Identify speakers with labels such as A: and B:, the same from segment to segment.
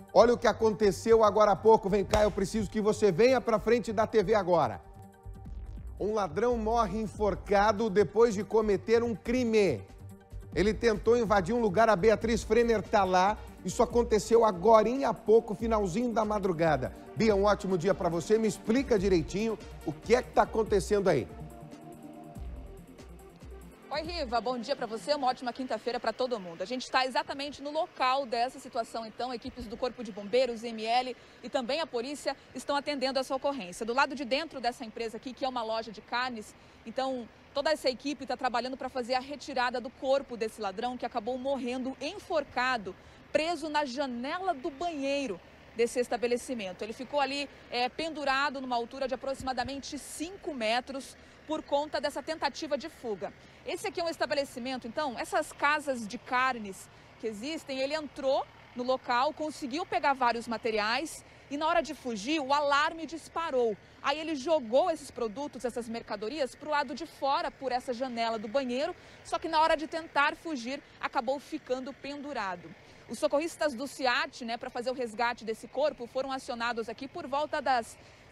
A: Olha o que aconteceu agora há pouco. Vem cá, eu preciso que você venha para frente da TV agora. Um ladrão morre enforcado depois de cometer um crime. Ele tentou invadir um lugar, a Beatriz Frener está lá. Isso aconteceu agorinha há pouco, finalzinho da madrugada. Bia, um ótimo dia para você. Me explica direitinho o que é que está acontecendo aí.
B: Oi, Riva, bom dia para você, uma ótima quinta-feira para todo mundo. A gente está exatamente no local dessa situação, então, equipes do Corpo de Bombeiros, IML e também a polícia estão atendendo essa ocorrência. Do lado de dentro dessa empresa aqui, que é uma loja de carnes, então toda essa equipe está trabalhando para fazer a retirada do corpo desse ladrão que acabou morrendo enforcado, preso na janela do banheiro desse estabelecimento. Ele ficou ali pendurado numa altura de aproximadamente 5 metros por conta dessa tentativa de fuga. Esse aqui é um estabelecimento, então, essas casas de carnes que existem, ele entrou no local, conseguiu pegar vários materiais e na hora de fugir o alarme disparou. Aí ele jogou esses produtos, essas mercadorias, para o lado de fora, por essa janela do banheiro, só que na hora de tentar fugir, acabou ficando pendurado. Os socorristas do SEAT, para fazer o resgate desse corpo, foram acionados aqui por volta das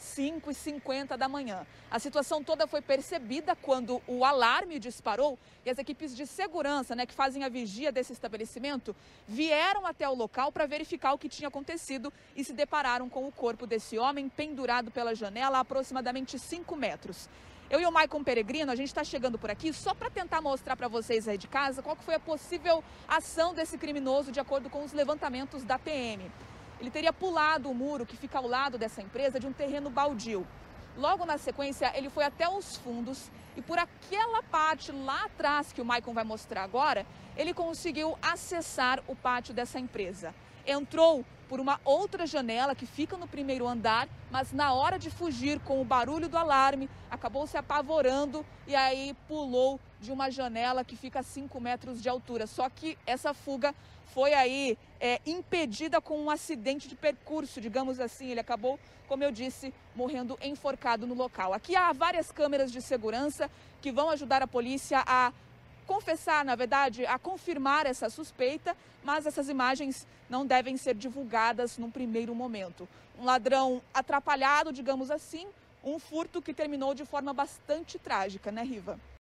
B: 5h50 da manhã. A situação toda foi percebida quando o alarme disparou e as equipes de segurança, que fazem a vigia desse estabelecimento, vieram até o local para verificar o que tinha acontecido e se depararam com o corpo desse homem pendurado pela janela a aproximadamente 5 metros. Eu e o Maicon Peregrino, a gente está chegando por aqui só para tentar mostrar para vocês aí de casa qual que foi a possível ação desse criminoso de acordo com os levantamentos da PM. Ele teria pulado o muro que fica ao lado dessa empresa de um terreno baldio. Logo na sequência, ele foi até os fundos e por aquela parte lá atrás que o Maicon vai mostrar agora, ele conseguiu acessar o pátio dessa empresa. Entrou por uma outra janela que fica no primeiro andar, mas na hora de fugir com o barulho do alarme, acabou se apavorando e aí pulou de uma janela que fica a 5 metros de altura. Só que essa fuga foi aí impedida com um acidente de percurso, digamos assim. Ele acabou, como eu disse, morrendo enforcado no local. Aqui há várias câmeras de segurança que vão ajudar a polícia a confessar, na verdade, a confirmar essa suspeita, mas essas imagens não devem ser divulgadas num primeiro momento. Um ladrão atrapalhado, digamos assim, um furto que terminou de forma bastante trágica, né, Riva?